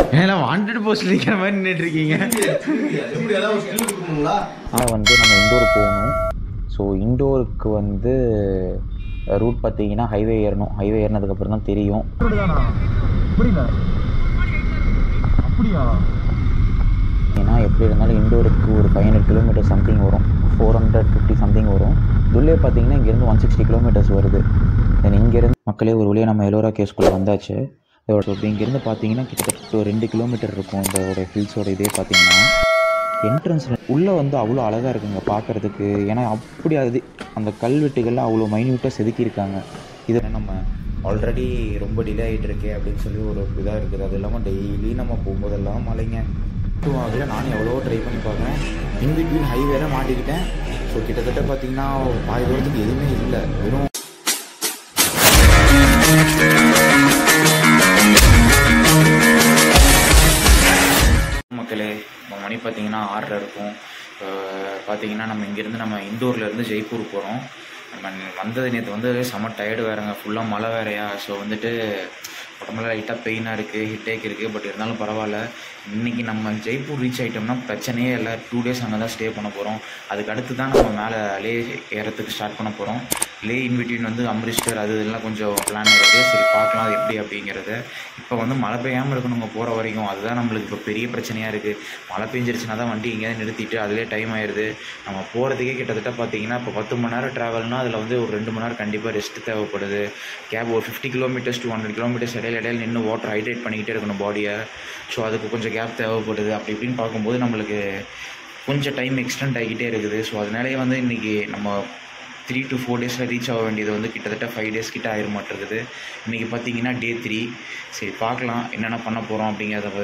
ஏன்னா wanted post நிற்கிற மாதிரி நின்றுட்டுருக்கீங்க. ஆனால் வந்து நம்ம இண்டோர் போகணும். ஸோ இண்டோருக்கு வந்து ரூட் பார்த்தீங்கன்னா ஹைவே ஏறணும். ஹைவே ஏறினதுக்கப்புறம் தான் தெரியும். ஏன்னா எப்படி இருந்தாலும் இண்டோருக்கு ஒரு 500 கிலோமீட்டர் சம்திங் வரும், 450 சம்திங் வரும். துல்லே பார்த்தீங்கன்னா இங்கேருந்து 160 கிலோமீட்டர்ஸ் வருது. தென் இங்கேருந்து மக்களே ஒரு வழியாக நம்ம எல்லோரா கேஸ்குள்ளே வந்தாச்சு. இதோட இப்போ இங்கேருந்து பார்த்தீங்கன்னா கிட்டத்தட்ட 2 கிலோமீட்டர் இருக்கும் இதோட ஹில்ஸோட. இதே பார்த்தீங்கன்னா என்ட்ரன்ஸில் உள்ளே வந்து அவ்வளோ அழகாக இருக்குங்க பார்க்குறதுக்கு. ஏன்னா அப்படி அது அந்த கல்வெட்டுகள்லாம் அவ்வளோ மைன்யூட்டாக செதுக்கியிருக்காங்க. இதை நம்ம ஆல்ரெடி ரொம்ப டிலே ஆகிட்டு இருக்கே அப்படின்னு சொல்லி ஒரு இதாக இருக்குது. அது இல்லாமல் டெய்லி நம்ம போகும்போதெல்லாம் மழைங்க. அதில் நானும் எவ்வளோ ட்ரை பண்ணி பார்க்குறேன். இன்பிட்வீன் ஹைவேல மாட்டிக்கிட்டேன். ஸோ கிட்டத்தட்ட பார்த்தீங்கன்னா பாதி தூரத்துக்கு எதுவுமே இல்லை, வெறும் மக்களே. மணி பார்த்தீங்கன்னா 6:30 இருக்கும். பார்த்தீங்கன்னா நம்ம இங்கேருந்து நம்ம இண்டோர்லேருந்து ஜெய்ப்பூர் போகிறோம். நம்ம வந்தது நேற்று வந்து செம்ம டயர்டு வேறுங்க, ஃபுல்லாக மழை வேறையா. ஸோ வந்துட்டு உடம்புல லைட்டாக பெயினாக இருக்குது, ஹிட்டேக் இருக்குது. பட் இருந்தாலும் பரவாயில்ல. இன்றைக்கி நம்ம ஜெய்ப்பூர் ரீச் ஆகிட்டோம்னா பிரச்சனையே இல்லை. 2 டேஸ் அங்கே தான் ஸ்டே பண்ண போகிறோம். அதுக்கு அடுத்து தான் நம்ம மேலே லே ஏறத்துக்கு ஸ்டார்ட் பண்ண போகிறோம். லே இன்பிட்வீன் வந்து அம்ரிஸ்டர் அது இதெல்லாம் கொஞ்சம் பிளான் இருக்குது. சரி பார்க்கலாம் அது எப்படி அப்படிங்கிறத. இப்போ வந்து மழை பெய்யாமல் இருக்கணுங்க போகிற வரைக்கும். அதுதான் நம்மளுக்கு இப்போ பெரிய பிரச்சனையாக இருக்குது. மழை பெஞ்சிருச்சுன்னா தான் வண்டி எங்கேயாவது நிறுத்திட்டு அதிலே டைம் ஆயிடுது. நம்ம போகிறதுக்கே கிட்டத்தட்ட பார்த்தீங்கன்னா இப்போ 10 மணி நேரம் ட்ராவல்னால் அதில் வந்து ஒரு 2 மணி நேரம் கண்டிப்பாக ரெஸ்ட்டு தேவைப்படுது. கேப் ஒரு 50 கிலோமீட்டர்ஸ் to 100 கிலோமீட்டர்ஸ் இடையில நின்று வாட்டர் ஹைட்ரேட் பண்ணிக்கிட்டே இருக்கணும் பாடியை. ஸோ அதுக்கு கொஞ்சம் கேப் தேவைப்படுது. அப்படி இப்படின்னு பார்க்கும்போது நம்மளுக்கு கொஞ்சம் டைம் எக்ஸ்டெண்ட் ஆகிக்கிட்டே இருக்குது. ஸோ அதனாலேயே வந்து இன்றைக்கி நம்ம 3 to 4 டேஸில் ரீச் ஆக வேண்டியது வந்து கிட்டத்தட்ட 5 டேஸ் கிட்ட ஆயிர மாட்டிருக்குது. இன்றைக்கி பார்த்தீங்கன்னா டே 3. சரி பார்க்கலாம் என்னென்ன பண்ண போகிறோம் அப்படிங்கிறத.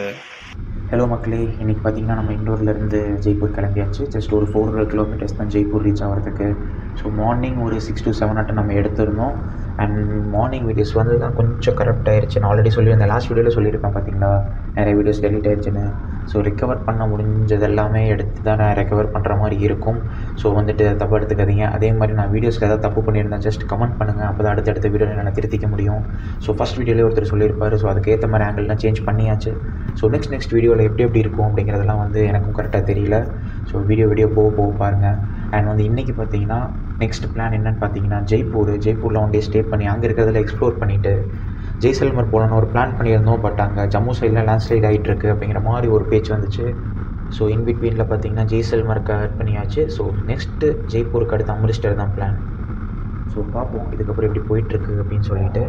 ஹலோ மக்களே, இன்றைக்கி பார்த்தீங்கன்னா நம்ம இண்டோர்லேருந்து ஜெய்ப்பூர் கிளம்பியாச்சு. ஜஸ்ட் ஒரு 400 கிலோமீட்டர்ஸ் தான் ஜெய்ப்பூர் ரீச் ஆகிறதுக்கு. ஸோ மார்னிங் ஒரு 6 to 7 நம்ம எடுத்திருந்தோம். அண்ட் மார்னிங் வீடியோஸ் வந்து தான் கொஞ்சம் கரெக்ட் ஆயிடுச்சு. நான் ஆல்ரெடி சொல்லியிருந்தேன், லாஸ்ட் வீடியோவில் சொல்லியிருப்பேன் பார்த்தீங்களா, நிறைய வீடியோஸ் டெலிட் ஆயிடுச்சுன்னு. ஸோ ரெக்கவர் பண்ண முடிஞ்சது எல்லாமே எடுத்து தான் நான் ரெக்கவர் பண்ணுற மாதிரி இருக்கும். ஸோ வந்துட்டு தப்பு எடுத்துக்காதீங்க. அதே மாதிரி நான் வீடியோஸில் ஏதாவது தப்பு பண்ணியிருந்தேன் ஜஸ்ட் கமெண்ட் பண்ணுங்கள். அப்போ தான் அடுத்தடுத்த வீடியோவில் நான் திருத்திக்க முடியும். ஸோ ஃபஸ்ட் வீடியோலேயே ஒருத்தர் சொல்லியிருப்பார். ஸோ அதுக்கேற்ற மாதிரி ஆங்கிள்லாம் சேஞ்ச் பண்ணியாச்சு. ஸோ நெக்ஸ்ட் வீடியோவில் எப்படி இருக்கும் அப்படிங்கிறதெல்லாம் வந்து எனக்கும் கரெக்டாக தெரியல. ஸோ வீடியோ போக பாருங்கள். அண்ட் வந்து இன்றைக்கி பார்த்தீங்கன்னா நெக்ஸ்ட் பிளான் என்னென்னு பார்த்தீங்கன்னா ஜெய்ப்பூரில் ஒன் டே ஸ்டே பண்ணி அங்கே இருக்கிறதுல எக்ஸ்ப்ளோர் பண்ணிவிட்டு ஜெய்சல்மர் போகலான்னு ஒரு பிளான் பண்ணியிருந்தோம். பட் அங்கே ஜம்மு சைடில் லேண்ட்ஸ்லைட் ஆகிட்டுருக்கு அப்படிங்கிற மாதிரி ஒரு பேச்சு வந்துச்சு. ஸோ இன்பிட்வீனில் பார்த்தீங்கன்னா ஜெய்சல்மருக்கு ஆட் பண்ணியாச்சு. ஸோ நெக்ஸ்ட்டு ஜெய்ப்பூருக்கு அடுத்து அம்ரிஸ்டர் தான் பிளான். ஸோ பார்ப்போம் இதுக்கப்புறம் எப்படி போயிட்டுருக்கு அப்படின்னு சொல்லிட்டு.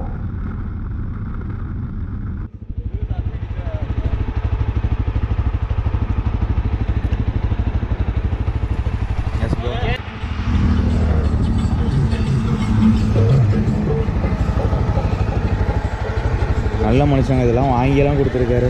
நல்ல மனுஷங்க, இதெல்லாம் வாங்கியெல்லாம் கொடுத்துருக்காரு.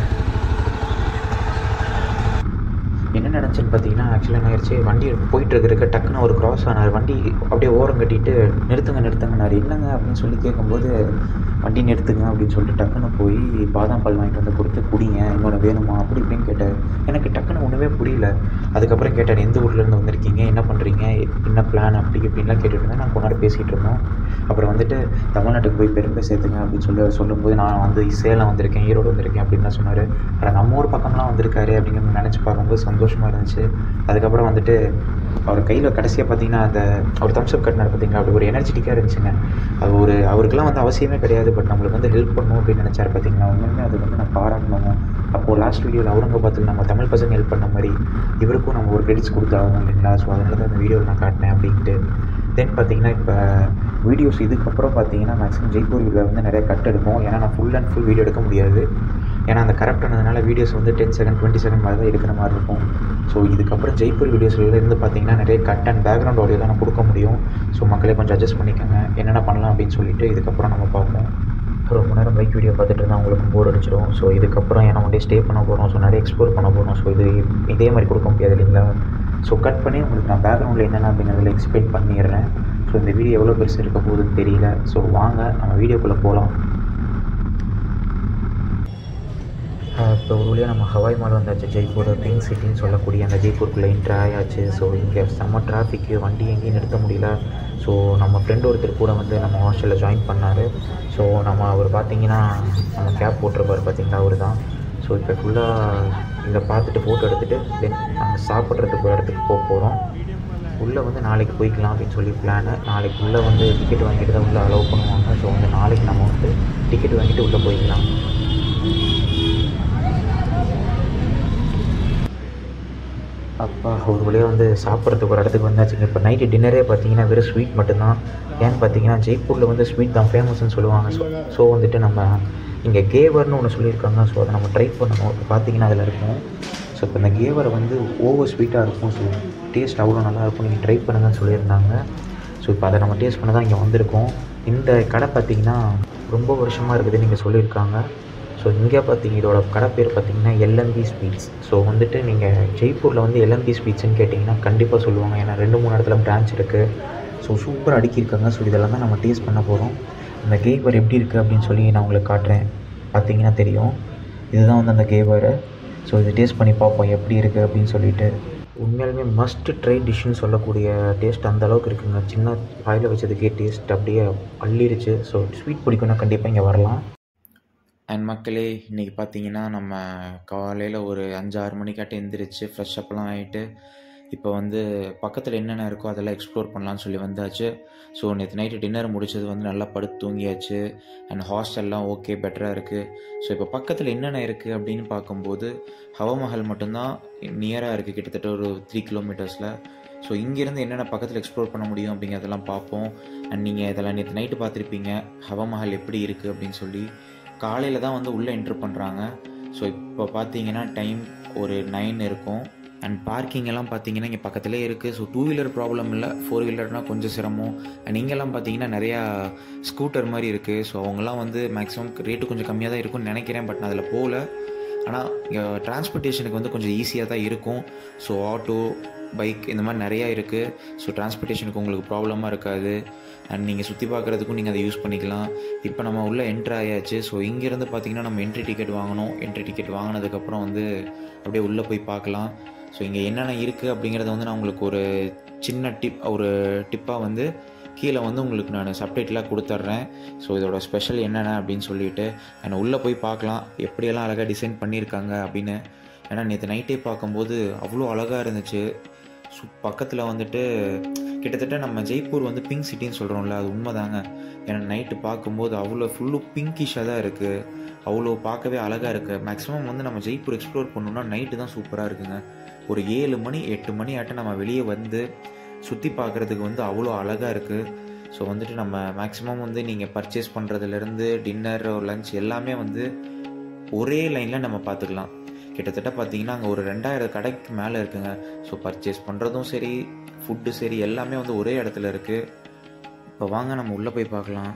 என்ன நினச்சேன்னு பார்த்தீங்கன்னா ஆக்சுவலாக என்ன ஆயிடுச்சு, வண்டி போயிட்டுருக்க டக்குன்னு ஒரு கிராஸ் ஆனார். வண்டி அப்படியே ஓரம் கட்டிட்டு நிறுத்துங்கன்னாரு. என்னங்க அப்படின்னு சொல்லி கேட்கும்போது வண்டி நிறுத்துங்க அப்படின்னு சொல்லிட்டு டக்குன்னு போய் பாதாம் பால் வாங்கிட்டு வந்து கொடுத்து குடிங்க, இன்னொன்று வேணுமா அப்படி இப்படின்னு கேட்டார். எனக்கு டக்குன்னு ஒன்றுமே புரியல. அதுக்கப்புறம் கேட்டார், எந்த ஊர்லேருந்து வந்திருக்கீங்க, என்ன பண்ணுறீங்க, என்ன பிளான் அப்படி இப்படின்லாம் கேட்டுட்டு இருந்தேன். நான் கொண்டாடி பேசிகிட்டு இருந்தோம். அப்புறம் வந்துட்டு தமிழ்நாட்டுக்கு போய் பெருமை சேர்த்துங்க அப்படின்னு சொல்லி அவர் சொல்லும்போது நான் வந்து சேலம் வந்திருக்கேன், ஈரோடு வந்திருக்கேன் அப்படின்லாம் சொன்னார். ஆனால் நம்ம ஊர் பக்கம்லாம் வந்திருக்காரு அப்படிங்கிறது நினச்சி பார்க்கும்போது சந்தோஷமாக இருந்துச்சு. அதுக்கப்புறம் வந்துட்டு அவர் கையில் கடைசியாக பார்த்தீங்கன்னா அந்த அவர் தம்ஸ்அப் கட்டினார் பார்த்தீங்களா, அப்படி ஒரு எனர்ஜெட்டிக்காக இருந்துச்சுங்க. அது அவருக்கெல்லாம் வந்து அவசியமே கிடையாது, பட் நம்மளுக்கு வந்து ஹெல்ப் பண்ணணும் அப்படின்னு நினச்சார் பார்த்தீங்களா. உண்மையுமே அது வந்து நான் பாராட்டணுங்க. அப்போது லாஸ்ட் வீடியோவில் அவுரங்காபாத்தில் நம்ம தமிழ் பசங்க ஹெல்ப் பண்ண மாதிரி இவருக்கும் நம்ம ஒரு கிரெடிட்ஸ் கொடுத்தாகணும் இல்லைங்களா. ஸோ அதனால தான் அந்த வீடியோவில் நான் காட்டினேன் அப்படின்ட்டு. தென் பார்த்தீங்கன்னா இப்போ வீடியோஸ் இதுக்கப்புறம் பார்த்தீங்கன்னா மேக்ஸிமம் ஜெய்ப்பூரில் வந்து நிறைய கட் எடுப்போம். ஏன்னா நான் ஃபுல் அண்ட் ஃபுல் வீடியோ எடுக்க முடியாது. ஏன்னா அந்த கரெக்ட் ஆனதுனால வீடியோஸ் வந்து 10 செகண்ட் 20 செகண்ட் மாதிரி தான் எடுக்கிற மாதிரி இருக்கும். ஸோ இதுக்கப்புறம் ஜெய்ப்பூர் வீடியோஸில் இருந்து பார்த்தீங்கன்னா நிறைய கட் அண்ட் பேக்ரவுண்ட் ஆடியோ தான் நான் கொடுக்க முடியும். ஸோ மக்களே கொஞ்சம் அட்ஜஸ்ட் பண்ணிக்கோங்க, என்னென்ன பண்ணலாம் அப்படின்னு சொல்லிட்டு இதுக்கப்புறம் நம்ம பார்ப்போம். ரொம்ப நேரம் பைக் வீடியோ பார்த்துட்டு இருந்தால் உங்களுக்கு போர் அடிச்சிடும். ஸோ இதுக்கப்புறம் ஏன்னா ஒன் டே ஸ்டே பண்ண போகிறோம், ஸோ நிறைய எக்ஸ்ப்ளோர் பண்ண போகிறோம். ஸோ இதே மாதிரி கொடுக்க முடியாது இல்லைங்களா. ஸோ கட் பண்ணி உங்களுக்கு நான் பேக்ரவுண்டில் என்னென்ன அப்படிங்கிறதுல எக்ஸ்பிளைன் பண்ணிடுறேன். ஸோ இந்த வீடியோ எவ்வளோ பெருசு இருக்க போகுதுன்னு தெரியல. ஸோ வாங்க நம்ம வீடியோக்குள்ளே போகலாம். இப்போ ஒரு வழியாக நம்ம ஹவாய் மால் வந்தாச்சு. ஜெய்ப்பூர் பிங்க் சிட்டின்னு சொல்லக்கூடிய அந்த ஜெய்ப்பூருக்குள்ளே என்ட்ரு ஆயாச்சு. ஸோ இங்கே செம்ம டிராஃபிக்கு, வண்டி எங்கேயும் நிறுத்த முடியல. ஸோ நம்ம ஃப்ரெண்டு ஒருத்தர் கூட வந்து நம்ம ஹாஸ்டலில் ஜாயின் பண்ணார். ஸோ அவர் பார்த்தீங்கன்னா நம்ம கேப் போட்டிருப்பார் பார்த்தீங்களா, அவர் தான். ஸோ இப்போ ஃபுல்லாக இதை பார்த்துட்டு ஃபோட்டோ எடுத்துகிட்டு தென் நாங்கள் சாப்பிட்றதுக்கு ஒரு இடத்துக்கு போக போகிறோம். உள்ளே வந்து நாளைக்கு போய்க்கலாம் அப்படின்னு சொல்லி பிளானு. நாளைக்கு உள்ளே வந்து டிக்கெட் வாங்கிட்டு தான் உள்ளே அலோவ் பண்ணுவாங்க. ஸோ வந்து நாளைக்கு நம்ம வந்து டிக்கெட் வாங்கிட்டு உள்ளே போய்க்கலாம். அப்பா ஒரு வழியாக வந்து சாப்பிட்றதுக்கு ஒரு இடத்துக்கு வந்தாச்சுங்க. இப்போ நைட்டு டின்னரே பார்த்தீங்கன்னா வெறும் ஸ்வீட் மட்டும்தான். ஏன்னு பார்த்தீங்கன்னா ஜெய்ப்பூரில் வந்து ஸ்வீட் தான் ஃபேமஸ்ன்னு சொல்லுவாங்க. ஸோ வந்துட்டு நம்ம இங்கே கேவர்னு ஒன்று சொல்லியிருக்காங்க. ஸோ அதை நம்ம ட்ரை பண்ணணும். இப்போ பார்த்தீங்கன்னா அதில் இருக்கும். ஸோ இப்போ இந்த கேவரை வந்து ஓவர் ஸ்வீட்டாக இருக்கும். ஸோ டேஸ்ட் அவ்வளோ நல்லாயிருக்கும், நீங்கள் ட்ரை பண்ணுங்கன்னு சொல்லியிருந்தாங்க. ஸோ இப்போ அதை நம்ம டேஸ்ட் பண்ண தான் இங்கே வந்திருக்கோம். இந்த கடை பார்த்திங்கன்னா ரொம்ப வருஷமாக இருக்குது நீங்கள் சொல்லியிருக்காங்க. ஸோ இங்கே பார்த்தீங்க இதோட கடை பேர் பார்த்தீங்கன்னா எல்எம்பி ஸ்வீட்ஸ். ஸோ வந்துட்டு நீங்கள் ஜெய்ப்பூரில் வந்து எல்எம்பி ஸ்வீட்ஸ்ன்னு கேட்டிங்கன்னா கண்டிப்பாக சொல்லுவாங்க. ஏன்னா 2-3 இடத்துல பிரான்ச் இருக்குது. ஸோ சூப்பராக அடுக்கியிருக்காங்க. ஸோ இதெல்லாம் தான் நம்ம டேஸ்ட் பண்ண போகிறோம். இந்த கேவர் எப்படி இருக்குது அப்படின்னு சொல்லி நான் உங்களுக்கு காட்டுறேன். பார்த்தீங்கன்னா தெரியும், இதுதான் வந்து அந்த கேவரு. ஸோ இது டேஸ்ட் பண்ணி பார்ப்போம் எப்படி இருக்குது அப்படின்னு சொல்லிட்டு. உண்மையாலுமே மஸ்ட் ட்ரை டிஷ்ஷுன்னு சொல்லக்கூடிய டேஸ்ட் அந்தளவுக்கு இருக்குங்க. சின்ன வாயில் வச்சதுக்கே டேஸ்ட் அப்படியே அள்ளிருச்சு. ஸோ ஸ்வீட் பிடிக்குன்னா கண்டிப்பாக இங்கே வரலாம். அண்ட் மக்களே, இன்றைக்கி பார்த்தீங்கன்னா நம்ம காலையில் ஒரு 5-6 மணிக்காட்ட எந்திரிச்சு ஃப்ரெஷ் அப்லாம் ஆகிட்டு இப்போ வந்து பக்கத்தில் என்னென்ன இருக்கோ அதெல்லாம் எக்ஸ்ப்ளோர் பண்ணலான்னு சொல்லி வந்தாச்சு. ஸோ நேற்று நைட்டு டின்னர் முடிச்சது வந்து நல்லா படுத்து தூங்கியாச்சு. அண்ட் ஹாஸ்டல்லாம் ஓகே பெட்டராக இருக்குது. ஸோ இப்போ பக்கத்தில் என்னென்ன இருக்குது அப்படின்னு பார்க்கும்போது ஹவமஹல் மட்டும்தான் நியராக இருக்குது, கிட்டத்தட்ட ஒரு 3 கிலோமீட்டர்ஸில். ஸோ இங்கேருந்து என்னென்ன பக்கத்தில் எக்ஸ்ப்ளோர் பண்ண முடியும் அப்படிங்கிறதெல்லாம் பார்ப்போம். அண்ட் நீங்கள் இதெல்லாம் நேற்று நைட்டு பார்த்துருப்பீங்க ஹவமஹல் எப்படி இருக்குது அப்படின்னு சொல்லி. காலையில் தான் வந்து உள்ளே என்ட்ரு பண்ணுறாங்க. ஸோ இப்போ பார்த்தீங்கன்னா டைம் ஒரு 9 இருக்கும். அண்ட் பார்க்கிங் எல்லாம் பார்த்தீங்கன்னா இங்கே பக்கத்துலேயே இருக்குது. ஸோ 2 வீலர் ப்ராப்ளம் இல்லை, 4 வீலர்னால் கொஞ்சம் சிரமம். அண்ட் இங்கெல்லாம் பார்த்தீங்கன்னா நிறையா ஸ்கூட்டர் மாதிரி இருக்குது. ஸோ அவங்கெல்லாம் வந்து மேக்ஸிமம் ரேட்டு கொஞ்சம் கம்மியாக தான் இருக்கும்னு நினைக்கிறேன். பட் நான் அதில் போகல. ஆனால் இங்கே டிரான்ஸ்போர்ட்டேஷனுக்கு வந்து கொஞ்சம் ஈஸியாக தான் இருக்கும். ஸோ ஆட்டோ, பைக் இந்த மாதிரி நிறையா இருக்குது. ஸோ டிரான்ஸ்போர்ட்டேஷனுக்கு உங்களுக்கு ப்ராப்ளமாக இருக்காது. அண்ட் நீங்கள் சுற்றி பார்க்குறதுக்கும் நீங்கள் அதை யூஸ் பண்ணிக்கலாம். இப்போ நம்ம உள்ளே என்ட்ரு ஆயாச்சு. ஸோ இங்கேருந்து பார்த்தீங்கன்னா நம்ம என்ட்ரி டிக்கெட் வாங்கணும். என்ட்ரி டிக்கெட் வாங்கினதுக்கப்புறம் வந்து அப்படியே உள்ளே போய் பார்க்கலாம். ஸோ இங்கே என்னென்ன இருக்குது அப்படிங்கிறத வந்து நான் உங்களுக்கு ஒரு சின்ன டிப்பாக வந்து கீழே வந்து உங்களுக்கு நான் சப்டைட்டிலாக கொடுத்துட்றேன். ஸோ இதோட ஸ்பெஷல் என்னென்ன அப்படின்னு சொல்லிட்டு நான் உள்ளே போய் பார்க்கலாம் எப்படியெல்லாம் அழகாக டிசைன் பண்ணியிருக்காங்க அப்படின்னு. ஏன்னா நேற்று நைட்டே பார்க்கும்போது அவ்வளோ அழகாக இருந்துச்சு. பக்கத்தில் வந்துட்டு கிட்டத்தட்ட நம்ம ஜெய்ப்பூர் வந்து பிங்க் சிட்டின்னு சொல்கிறோம்ல, அது உண்மைதாங்க. ஏன்னா நைட்டு பார்க்கும்போது அவ்வளோ ஃபுல்லும் பிங்கிஷாக தான் இருக்குது. அவ்வளோ பார்க்கவே அழகாக இருக்குது. மேக்ஸிமம் வந்து நம்ம ஜெய்ப்பூர் எக்ஸ்ப்ளோர் பண்ணணுன்னா நைட்டு தான் சூப்பராக இருக்குங்க. ஒரு 7 மணி 8 மணி ஆட்ட நம்ம வெளியே வந்து சுற்றி பார்க்குறதுக்கு வந்து அவ்வளோ அழகாக இருக்குது. ஸோ வந்துட்டு நம்ம மேக்ஸிமம் வந்து நீங்கள் பர்ச்சேஸ் பண்ணுறதுலேருந்து டின்னர் லன்ச் எல்லாமே வந்து ஒரே லைனில் நம்ம பார்த்துக்கலாம். கிட்டத்தட்ட பார்த்தீங்கன்னா அங்கே ஒரு 2000 கடைக்கு மேலே இருக்குங்க. ஸோ பர்ச்சேஸ் பண்ணுறதும் சரி, ஃபுட்டு சரி, எல்லாமே வந்து ஒரே இடத்துல இருக்குது. இப்போ வாங்க நம்ம உள்ளே போய் பார்க்கலாம்.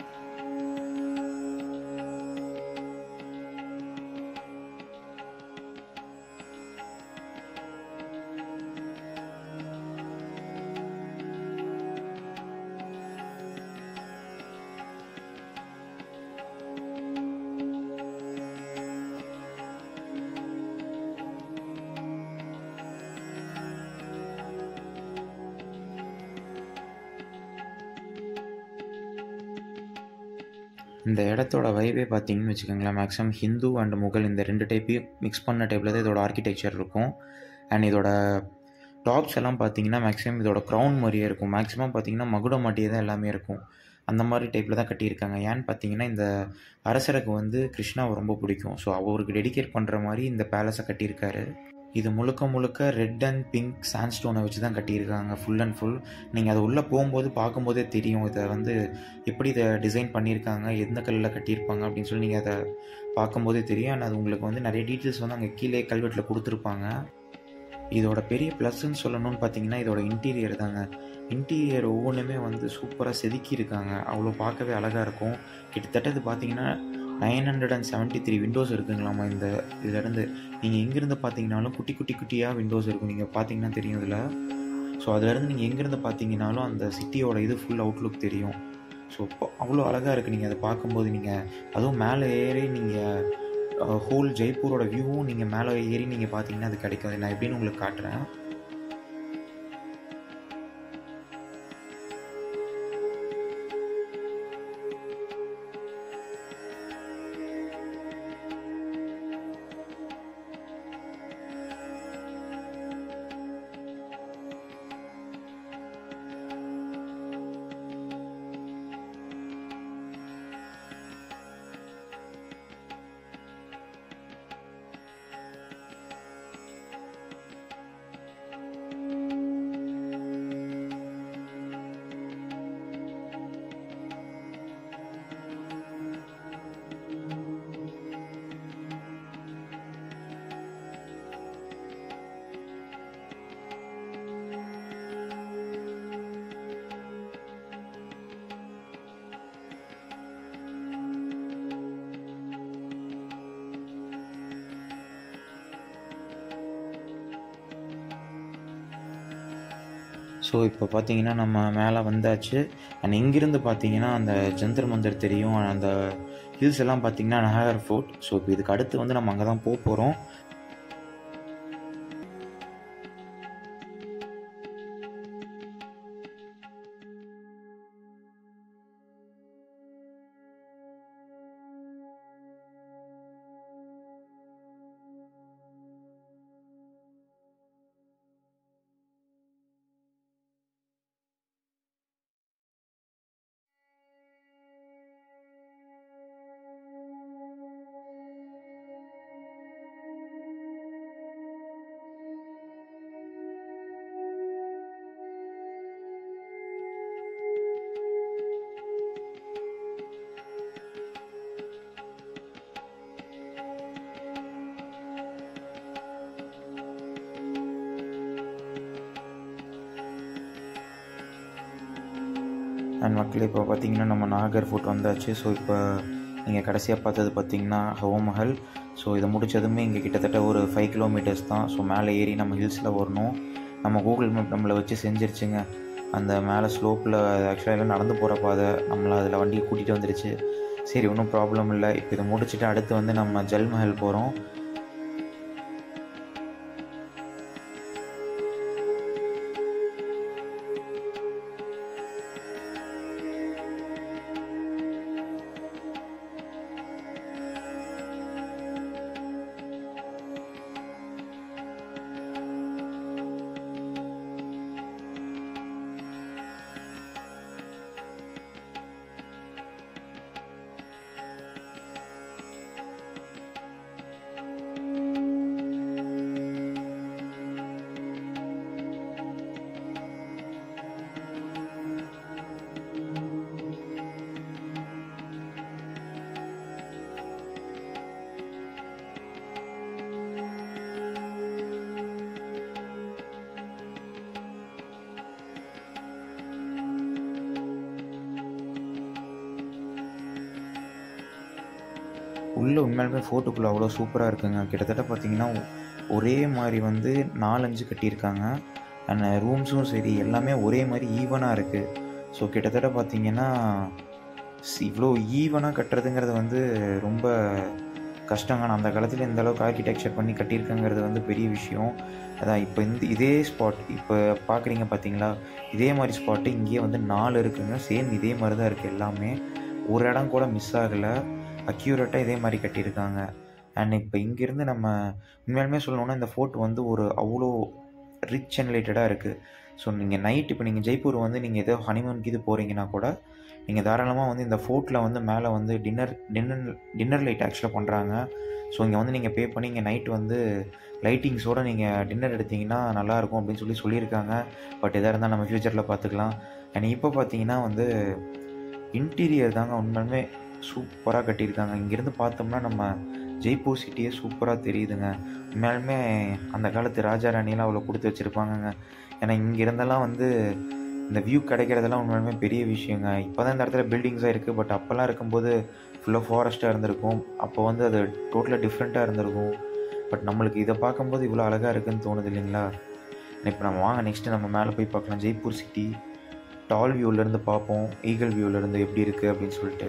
இந்த இடத்தோட வைபே பார்த்தீங்கன்னு வச்சுக்கோங்களேன், மேக்ஸிமம் ஹிந்து அண்ட் முகல் இந்த 2 டைப்பையும் மிக்ஸ் பண்ண டைப்பில் தான் இதோட ஆர்கிடெக்சர் இருக்கும். அண்ட் இதோட டாப்ஸ் எல்லாம் பார்த்தீங்கன்னா மேக்ஸிமம் இதோட க்ரௌன் மாதிரியே இருக்கும். மேக்ஸிமம் பார்த்தீங்கன்னா மகுடம் மாட்டியே தான் எல்லாமே இருக்கும். அந்த மாதிரி டைப்பில் தான் கட்டியிருக்காங்க. ஏன்னு பார்த்தீங்கன்னா இந்த அரசருக்கு வந்து கிருஷ்ணாவை ரொம்ப பிடிக்கும். ஸோ அவருக்கு டெடிகேட் பண்ணுற மாதிரி இந்த பேலஸை கட்டியிருக்காரு. இது முழுக்க ரெட் அண்ட் பிங்க் சாண்ட்ஸ்டோனை வச்சு தான் கட்டியிருக்காங்க ஃபுல் அண்ட் ஃபுல். நீங்கள் அதை உள்ளே போகும்போது பார்க்கும்போதே தெரியும் இதை வந்து எப்படி இதை டிசைன் பண்ணியிருக்காங்க, எந்த கல்லில் கட்டியிருப்பாங்க அப்படின்னு சொல்லி நீங்கள் அதை பார்க்கும்போதே தெரியும். அண்ட் அது உங்களுக்கு வந்து நிறைய டீட்டெயில்ஸ் வந்து அங்கே கீழே கல்வெட்டில் கொடுத்துருப்பாங்க. இதோட பெரிய ப்ளஸ்ன்னு சொல்லணும்னு பார்த்தீங்கன்னா இதோட இன்டீரியர் தாங்க. இன்டீரியர் ஒவ்வொன்றுமே வந்து சூப்பராக செதுக்கியிருக்காங்க. அவ்வளோ பார்க்கவே அழகாக இருக்கும். கிட்டத்தட்ட இது பார்த்தீங்கன்னா 973 விண்டோஸ் இருக்குங்களாமா. இந்த இதிலேருந்து நீங்கள் எங்கேருந்து பார்த்தீங்கனாலும் குட்டியாக விண்டோஸ் இருக்கும். நீங்கள் பார்த்தீங்கன்னா தெரியும் இதில். ஸோ அதிலேருந்து நீங்கள் எங்கேருந்து பார்த்தீங்கனாலும் அந்த சிட்டியோட இது ஃபுல் அவுட்லுக் தெரியும். ஸோ அவ்வளோ அழகாக இருக்குது. நீங்கள் அதை பார்க்கும்போது நீங்கள் அதுவும் மேலே ஏறி நீங்கள் ஹோல் ஜெய்ப்பூரோட வியூவும் நீங்கள் மேலே ஏறி நீங்கள் பார்த்தீங்கன்னா அது கிடைக்கும். நான் எப்படின்னு உங்களுக்கு காட்டுறேன். ஸோ இப்போ பார்த்தீங்கன்னா நம்ம மேலே வந்தாச்சு. அண்ட் இங்கிருந்து பார்த்தீங்கன்னா அந்த ஜந்தர் மந்தர் தெரியும். அந்த ஹில்ஸ் எல்லாம் பார்த்தீங்கன்னா நஹார் ஃபோர்ட். ஸோ இப்போ இதுக்கு அடுத்து வந்து நம்ம அங்கே தான் போக போகிறோம். அண்ட் மக்களே இப்போ பார்த்தீங்கன்னா நம்ம நாகர் ஃபோர்ட் வந்தாச்சு. ஸோ இப்போ நீங்கள் கடைசியாக பார்த்தது பார்த்தீங்கன்னா ஹவா மஹல். ஸோ இதை முடித்ததுமே இங்கே கிட்டத்தட்ட ஒரு 5 கிலோமீட்டர்ஸ் தான். ஸோ மேலே ஏறி நம்ம ஹில்ஸில் வரணும். நம்ம கூகுள் மேப் நம்மளை வச்சு செஞ்சிருச்சுங்க. அந்த மேலே ஸ்லோப்பில் ஆக்சுவலாக எல்லாம் நடந்து போகிற பாதை நம்மளை அதில் வண்டியை கூட்டிகிட்டு வந்துருச்சு. சரி, ஒன்றும் ப்ராப்ளம் இல்லை. இப்போ இதை முடிச்சுட்டு அடுத்து வந்து நம்ம ஜல்மஹல் போகிறோம். உள்ளே உண்மையாலுமே ஃபோர்ட்டுக்குள்ளே அவ்வளோ சூப்பராக இருக்குங்க. கிட்டத்தட்ட பார்த்தீங்கன்னா ஒரே மாதிரி வந்து 4-5 கட்டியிருக்காங்க. அண்ட் ரூம்ஸும் சரி எல்லாமே ஒரே மாதிரி ஈவனாக இருக்குது. ஸோ கிட்டத்தட்ட பார்த்தீங்கன்னா இவ்வளோ ஈவனாக கட்டுறதுங்கிறது வந்து ரொம்ப கஷ்டங்க. நான் அந்த காலத்தில் இந்த அளவுக்கு ஆர்கிடெக்சர் பண்ணி கட்டியிருக்கங்கிறது வந்து பெரிய விஷயம். அதான் இப்போ இதே ஸ்பாட் இப்போ பார்க்குறீங்க பார்த்தீங்களா, இதே மாதிரி ஸ்பாட்டு இங்கேயே வந்து 4 இருக்குங்க. சேம் இதே மாதிரி தான் இருக்குது எல்லாமே. ஒரு இடம் கூட மிஸ் ஆகலை. அக்யூரேட்டாக இதே மாதிரி கட்டியிருக்காங்க. அண்ட் இப்போ இங்கேருந்து நம்ம உண்மையாலுமே சொல்லணுன்னா இந்த ஃபோர்ட் வந்து ஒரு அவ்வளோ ரிச் அண்ட் ரிலேட்டடாக இருக்குது. ஸோ நீங்கள் நைட் இப்போ நீங்கள் ஜெய்ப்பூர் வந்து நீங்கள் ஏதோ ஹனிமூனுக்கு இது போகிறீங்கன்னா கூட நீங்கள் தாராளமாக வந்து இந்த ஃபோர்ட்டில் வந்து மேலே வந்து டின்னர் லைட் ஆக்சுவலாக பண்ணுறாங்க. ஸோ இங்கே வந்து நீங்கள் பே பண்ணி இங்கே நைட் வந்து லைட்டிங்ஸோடு நீங்கள் டின்னர் எடுத்திங்கன்னா நல்லாயிருக்கும் அப்படின்னு சொல்லியிருக்காங்க. பட் எதாக இருந்தால் நம்ம ஃப்யூச்சரில் பார்த்துக்கலாம். அண்ட் இப்போ பார்த்தீங்கன்னா வந்து இன்டீரியர் தாங்க உண்மையுமே சூப்பராக கட்டியிருக்காங்க. இங்கேருந்து பார்த்தோம்னா நம்ம ஜெய்ப்பூர் சிட்டியே சூப்பராக தெரியுதுங்க. உண்மையாலுமே அந்த காலத்து ராஜா ராணியெல்லாம் அவ்வளோ கொடுத்து வச்சுருப்பாங்கங்க. ஏன்னா இங்கே இருந்தெல்லாம் வந்து இந்த வியூ கிடைக்கிறதெல்லாம் உண்மையாலுமே பெரிய விஷயங்க. இப்போ தான் இந்த இடத்துல பில்டிங்ஸாக இருக்குது. பட் அப்போல்லாம் இருக்கும்போது ஃபுல்லாக ஃபாரஸ்ட்டாக இருந்திருக்கும். அப்போ வந்து அது டோட்டலாக டிஃப்ரெண்ட்டாக இருந்திருக்கும். பட் நம்மளுக்கு இதை பார்க்கும்போது இவ்வளோ அழகாக இருக்குதுன்னு தோணுது இல்லைங்களா? இப்போ நம்ம வாங்க நெக்ஸ்ட்டு நம்ம மேலே போய் பார்க்கலாம். ஜெய்ப்பூர் சிட்டி டால் வியூவிலேருந்து பார்ப்போம், ஈகிள் வியூவிலேருந்து எப்படி இருக்குது அப்படின்னு சொல்லிட்டு.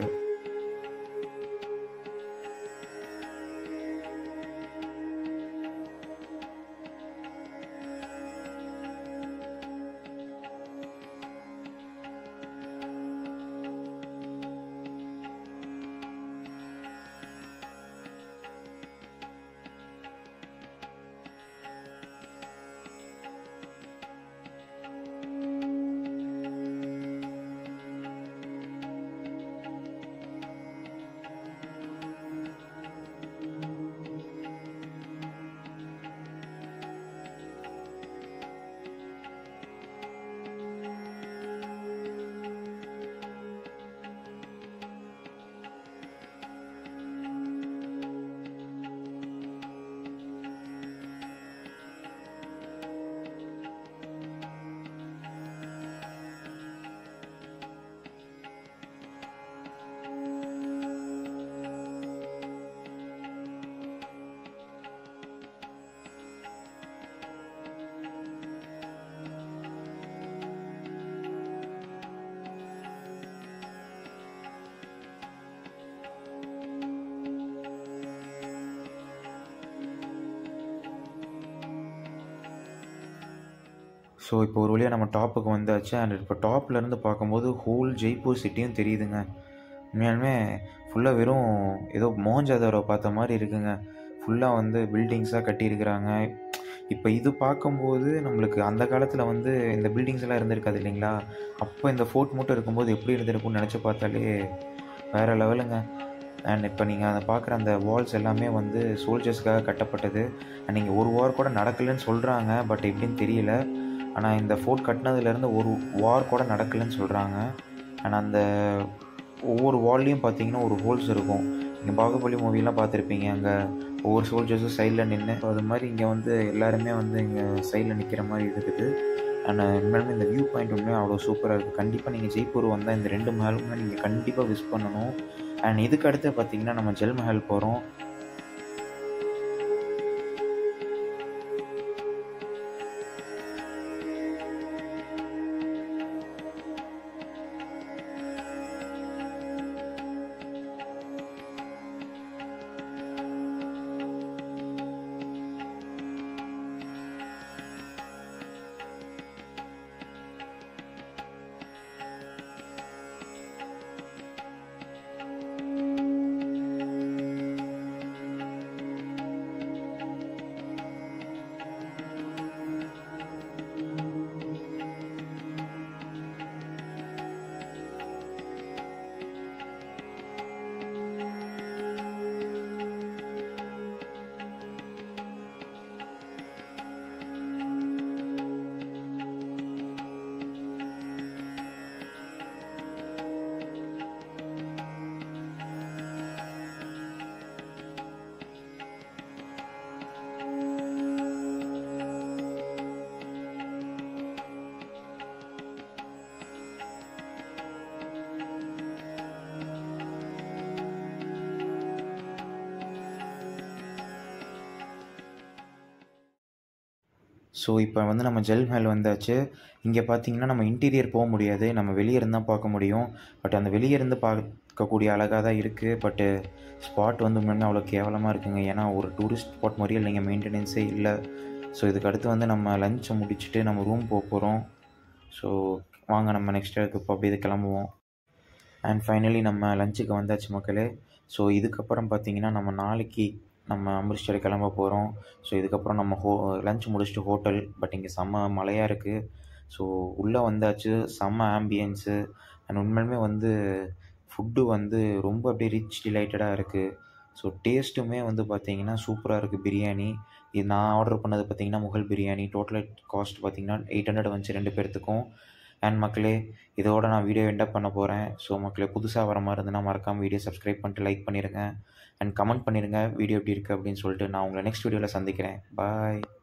ஸோ இப்போ ஒரு வழியாக நம்ம டாப்புக்கு வந்தாச்சு. அண்ட் இப்போ டாப்லேருந்து பார்க்கும்போது ஹோல் ஜெய்ப்பூர் சிட்டியும் தெரியுதுங்க. உண்மையாலுமே ஃபுல்லாக வெறும் ஏதோ மோஹன்ஜாதாரோ பார்த்த மாதிரி இருக்குங்க. ஃபுல்லாக வந்து பில்டிங்ஸாக கட்டியிருக்கிறாங்க. இப்போ இது பார்க்கும்போது நம்மளுக்கு அந்த காலத்தில் வந்து இந்த பில்டிங்ஸ் எல்லாம் இருந்திருக்காது இல்லைங்களா? அப்போ இந்த ஃபோர்ட் மட்டும் இருக்கும்போது எப்படி இருந்திருக்கும்னு நினச்சி பார்த்தாலே வேறு லெவலுங்க. அண்ட் இப்போ நீங்கள் அதை பார்க்குற அந்த வால்ஸ் எல்லாமே வந்து சோல்ஜர்ஸ்க்காக கட்டப்பட்டது. அண்ட் நீங்கள் ஒரு வார் கூட நடக்கலைன்னு சொல்கிறாங்க. பட் எப்படின்னு தெரியல. ஆனால் இந்த ஃபோர்ட் கட்டினதுலேருந்து ஒரு வார் கூட நடக்கலைன்னு சொல்கிறாங்க. அண்ட் அந்த ஒவ்வொரு வால்லையும் பார்த்தீங்கன்னா ஒரு ஹோல்ஸ் இருக்கும். நீங்கள் பாகுபலி மூவிலாம் பார்த்துருப்பீங்க. அங்கே ஒவ்வொரு சோல்ஜர்ஸும் சைடில் நின்று, அது மாதிரி இங்கே வந்து எல்லாருமே வந்து இங்கே சைடில் நிற்கிற மாதிரி இருக்குது. அண்ட் உண்மையுமே இந்த வியூ பாயிண்ட் உண்மையாக அவ்வளோ சூப்பராக இருக்குது. கண்டிப்பாக நீங்கள் ஜெய்ப்பூர் வந்தால் இந்த 2 மஹாலுமே நீங்கள் கண்டிப்பாக விசிட் பண்ணணும். அண்ட் இதுக்கு அடுத்து பார்த்தீங்கன்னா நம்ம ஜல் மஹல் போகிறோம். ஸோ இப்போ வந்து நம்ம ஜல் மஹல் வந்தாச்சு. இங்கே பார்த்தீங்கன்னா நம்ம இன்டீரியர் போக முடியாது. நம்ம வெளியே இருந்து தான் பார்க்க முடியும். பட் அந்த வெளியே இருந்து பார்க்கக்கூடிய அழகாக தான் இருக்குது. பட்டு ஸ்பாட் வந்து முன்னாடி அவ்வளோ கேவலமாக இருக்குங்க. ஏன்னா ஒரு டூரிஸ்ட் ஸ்பாட் மாதிரியே இல்லைங்க, மெயின்டெனன்ஸே இல்லை. ஸோ இதுக்கு அடுத்து வந்து நம்ம லஞ்சை முடிச்சுட்டு நம்ம ரூம் போக போகிறோம். ஸோ வாங்க நம்ம நெக்ஸ்ட் இடத்துக்கு இப்போ அப்படியே கிளம்புவோம். அண்ட் ஃபைனலி நம்ம லஞ்சுக்கு வந்தாச்சு மக்களே. ஸோ இதுக்கப்புறம் பார்த்தீங்கன்னா நம்ம நாளைக்கு நம்ம அமிர்தசர் கிளம்ப போகிறோம். ஸோ இதுக்கப்புறம் நம்ம லஞ்ச் முடிச்சுட்டு ஹோட்டல். பட் இங்கே செம்ம மழையாக இருக்குது. ஸோ உள்ளே வந்தாச்சு. செம்ம ஆம்பியன்ஸு. அண்ட் உண்மையுமே வந்து ஃபுட்டு வந்து ரொம்ப அப்படியே ரிச் டிலைட்டடாக இருக்குது. ஸோ டேஸ்ட்டுமே வந்து பார்த்திங்கன்னா சூப்பராக இருக்குது. பிரியாணி இது நான் ஆர்டர் பண்ணது பார்த்திங்கன்னா முகல் பிரியாணி. டோட்டல் காஸ்ட் பார்த்திங்கன்னா 800 வந்துச்சு 2 பேர்த்துக்கும். அண்ட் மக்களே இதோட நான் வீடியோ எண்ட் பண்ண போகிறேன். ஸோ மக்களே புதுசாக வர மாதிரி இருந்ததுன்னா மறக்காமல் வீடியோ சப்ஸ்கிரைப் பண்ணிட்டு லைக் பண்ணிடுங்க. அண்ட் கமெண்ட் பண்ணிடுங்க வீடியோ எப்படி இருக்குது அப்படின்னு சொல்லிட்டு. நான் உங்களை நெக்ஸ்ட் வீடியோவில் சந்திக்கிறேன். பாய்.